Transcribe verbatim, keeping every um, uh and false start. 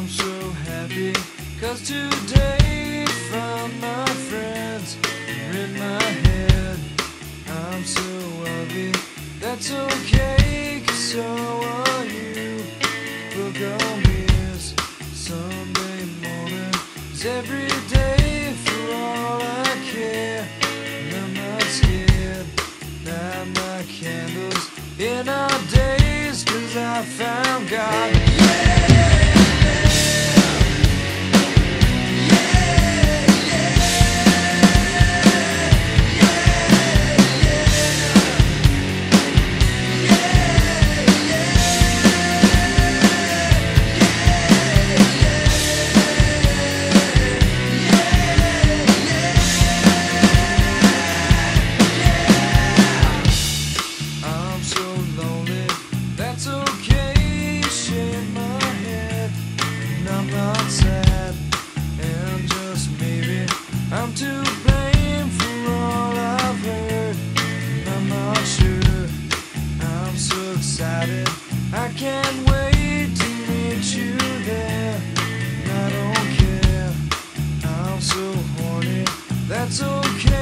so happy, cause today found my friends are in my head. I'm so ugly, that's okay, cause so are you. Book on this Sunday morning is every day for all I care. And I'm not scared, light my candles in our days, cause I found God. That's okay, shake my head, and I'm not sad, and just maybe I'm to blame for all I've heard, and I'm not sure. I'm so excited, I can't wait to meet you there, and I don't care, I'm so horny, that's okay.